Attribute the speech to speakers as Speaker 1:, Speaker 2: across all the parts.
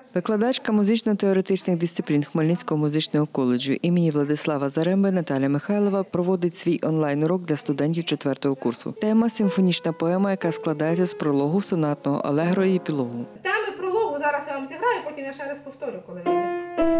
Speaker 1: Викладачка музично-теоретичних дисциплін Хмельницького музичного коледжу імені Владислава Заремби Наталя Михайлова проводить свій онлайн-урок для студентів 4-го курсу. Тема – симфонічна поема, яка складається з прологу, сонатного алегро і епілогу.
Speaker 2: Теми прологу зараз я вам зіграю, потім я ще раз повторю, коли вийде.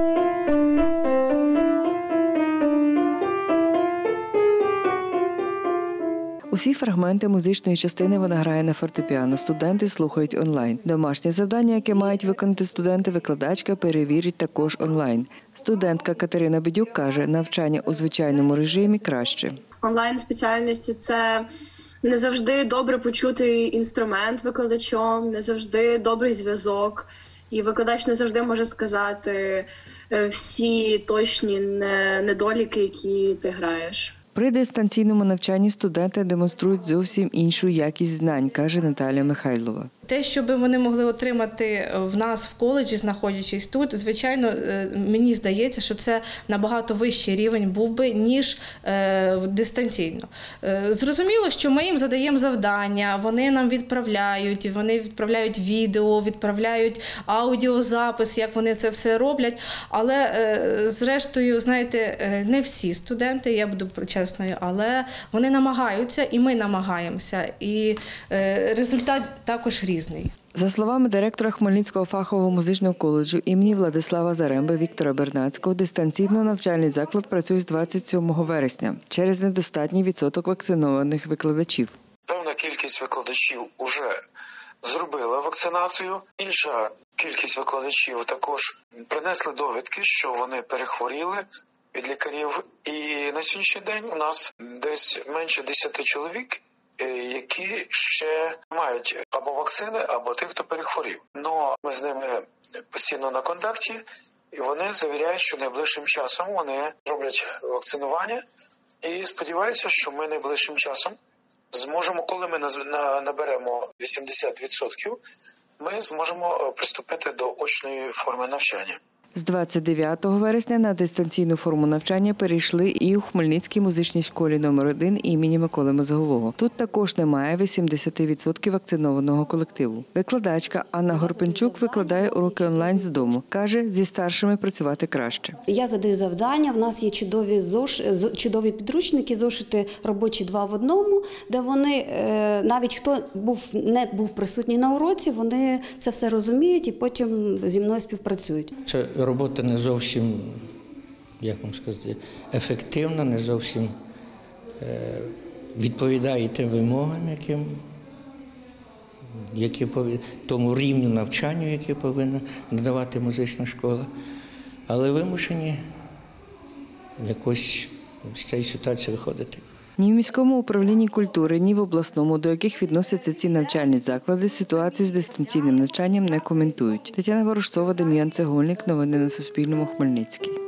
Speaker 1: Усі фрагменти музичної частини вона грає на фортепіано, студенти слухають онлайн. Домашнє завдання, яке мають виконати студенти, викладачка перевірить також онлайн. Студентка Катерина Бедюк каже, навчання у звичайному режимі краще.
Speaker 3: Онлайн-спеціальності – це не завжди добре почутий інструмент викладачом, не завжди добрий зв'язок. І викладач не завжди може сказати всі точні недоліки, які ти граєш.
Speaker 1: При дистанційному навчанні студенти демонструють зовсім іншу якість знань, каже Наталя Михайлова.
Speaker 2: Те, що би вони могли отримати в нас в коледжі, знаходячись тут, звичайно, мені здається, що це набагато вищий рівень був би, ніж дистанційно. Зрозуміло, що ми їм задаємо завдання, вони нам відправляють відео, відправляють аудіозапис, як вони це все роблять, але зрештою, знаєте, не всі студенти, я буду чесною, але вони намагаються і ми намагаємося, і результат також різний.
Speaker 1: За словами директора Хмельницького фахового музичного коледжу імені Владислава Заремби Віктора Бернацького, дистанційно навчальний заклад працює з 27 вересня через недостатній відсоток вакцинованих викладачів.
Speaker 4: Певна кількість викладачів вже зробила вакцинацію, інша кількість викладачів також принесли довідки, що вони перехворіли від лікарів. І на сьогоднішній день у нас десь менше 10 чоловік, які ще мають або вакцини, або тих, хто перехворів. Но ми з ними постійно на контакті, і вони завіряють, що найближчим часом вони роблять вакцинування. І сподіваюся, що ми найближчим часом зможемо, коли ми наберемо 80%, ми зможемо приступити до очної форми навчання.
Speaker 1: З 29 вересня на дистанційну форму навчання перейшли і у Хмельницькій музичній школі номер 1 імені Миколи Мозгового. Тут також немає 80% вакцинованого колективу. Викладачка Анна Горпенчук викладає уроки онлайн з дому. Каже, зі старшими працювати краще.
Speaker 5: Я задаю завдання, в нас є чудові підручники, зошити робочі 2 в 1, де вони, навіть хто не був присутній на уроці, вони це все розуміють і потім зі мною співпрацюють.
Speaker 6: Робота не зовсім, як вам сказати, ефективна, не зовсім відповідає тим вимогам, тому рівню навчання, яке повинна надавати музична школа. Але вимушені якось з цієї ситуації виходити.
Speaker 1: Ні в міському управлінні культури, ні в обласному, до яких відносяться ці навчальні заклади, ситуацію з дистанційним навчанням не коментують. Тетяна Ворожцова, Дем'ян Цегольник. Новини на Суспільному. Хмельницький.